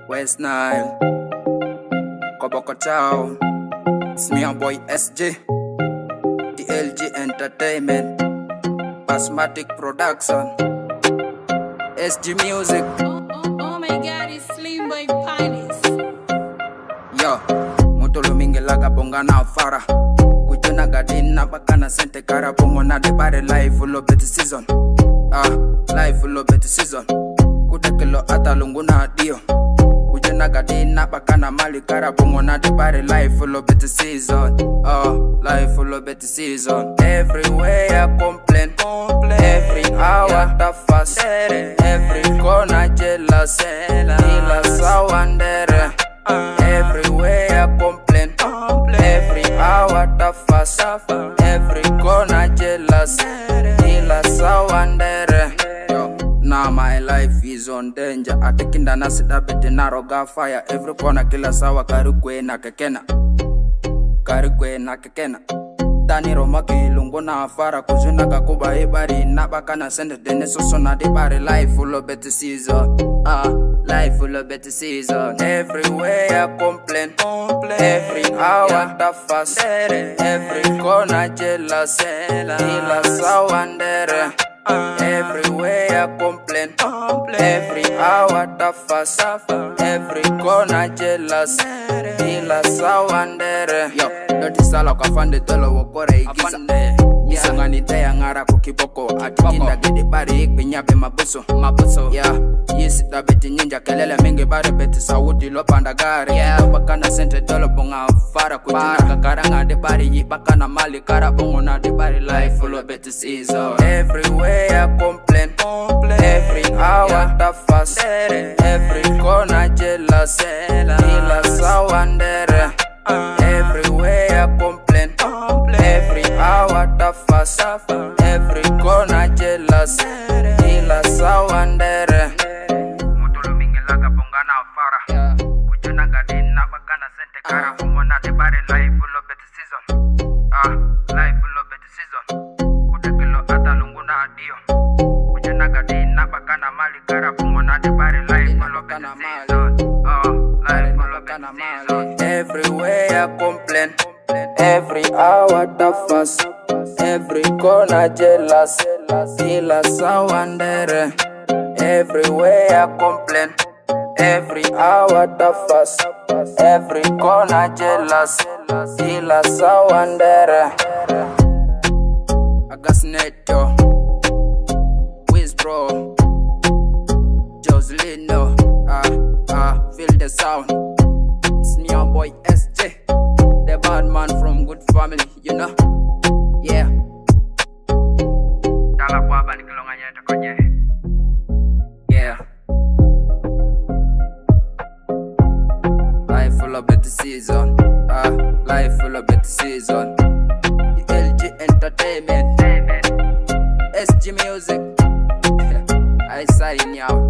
West Nile, Koboko Chow. It's me and boy SJ, DLG Entertainment, Basmatic Production, SG Music. Oh my God, it's Slim Boy Pinis. Yo, Mutulu Mingelaga Bonga na Fara. Kujuna Gadina Bakana Sente Kara Bongo na de body life full of better season. Life full of better season. Kudekelo ata lunguna dio. Kujuna Gadina Bakana Mali Kara Bongo na de body life full of better season. Life full of better season. Everywhere I complain. Every hour the fast. Every corner jealous. Ila sawandere. Everywhere I complain. Every hour the fast. Every corner jealous. Ila sawandere. Now my life is on danger. Atikinda nasida bete naroga fire. Every corner kila sawa karikwe na kekena. Karikwe na kekena. Dani Roma kilungo na afara. Kujuna kakuba ibari. Nabaka na sende dene soso na dibari. Life full of better season. Life full of better season. Everywhere I complain. Every hour the fast. Every corner jealous. Ila sawandere. Everywhere I complain. Every hour the fast. Every corner jealous. Ila sawandere. Yo, doti sala kwa fande tolo wakore igiza. Misonga ni teya ngara kukiboko. Atikinda gede bari ikbenyabe mabuso. Yeah, yisi tabeti ninja kelele mingi bari beti sawudi lopanda gari. Bakana sente tolo bonga fara. Kujuna kakaranga de bari yibakana mali kara bongo na de bari life full of better season. Everywhere I complain. Every hour the fast. Every corner jealous. Ila sawandere. Everywhere I complain. Every hour the fast. Every corner jealous. Ila sawandere. Mutulu Mingelaga Bonga na Fara. Kujuna Gadina Bakana Sente Kara Bongo na de bari life full of better season. Life full of better season. Kudekelo ata lunguna adio. Kujuna Gadina Bakana Mali Kara Bongo na de bari life full of better season. Life full of better season. Everywhere I complain. Every hour the fast. Every corner jealous. Ila sawandere. Everywhere I complain. Every hour the fast. Every corner jealous. Ila sawandere. Agasneto Wiz bro Joselino. Feel the sound. It's me and boy SJ, the bad man from good family, you know. Yeah. Yeah. Life full of better season. Life full of better season. DLG Entertainment, SG Music. I sign out.